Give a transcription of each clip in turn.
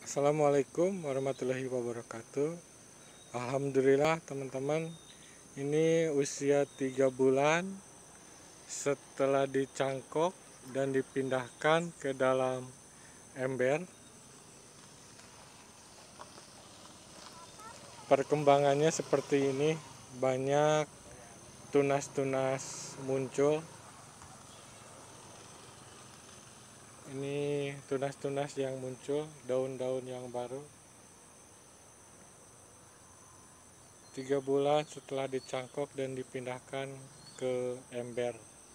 Assalamualaikum warahmatullahi wabarakatuh. Alhamdulillah teman-teman, ini usia 3 bulan setelah dicangkok dan dipindahkan ke dalam ember. Perkembangannya seperti ini, banyak tunas-tunas muncul. Ini tunas-tunas yang muncul, daun-daun yang baru. 3 bulan setelah dicangkok dan dipindahkan ke ember.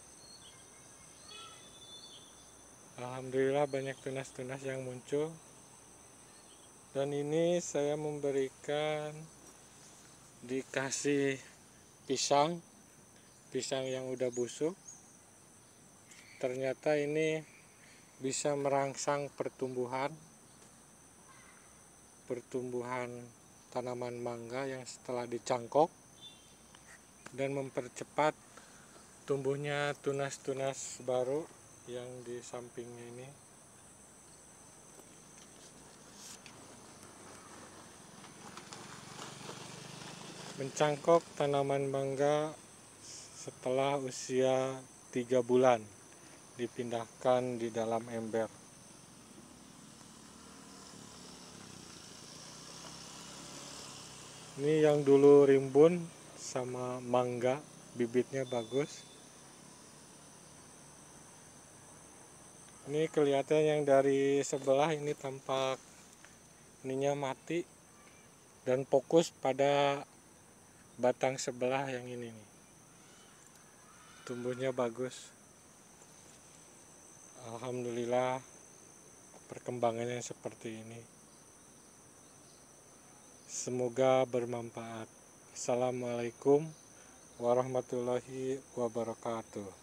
Alhamdulillah banyak tunas-tunas yang muncul. Dan ini saya dikasih pisang yang udah busuk. Ternyata ini bisa merangsang pertumbuhan tanaman mangga yang setelah dicangkok dan mempercepat tumbuhnya tunas-tunas baru yang di sampingnya ini. Mencangkok tanaman mangga setelah usia 3 bulan dipindahkan di dalam ember. Ini yang dulu rimbun sama mangga, bibitnya bagus. Ini kelihatan yang dari sebelah ini tampak ininya mati dan fokus pada batang sebelah yang ini nih. Tumbuhnya bagus. Alhamdulillah perkembangannya seperti ini. Semoga bermanfaat. Assalamualaikum warahmatullahi wabarakatuh.